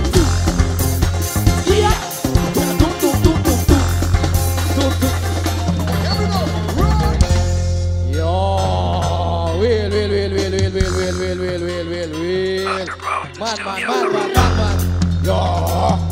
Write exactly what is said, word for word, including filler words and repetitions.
Yeah. Do, do, do, do, do. Do, do. Yo, wheel, wheel, wheel, wheel, wheel, wheel, wheel, wheel, wheel, wheel, wheel, wheel. Man, man, man, man, man, man. Yo.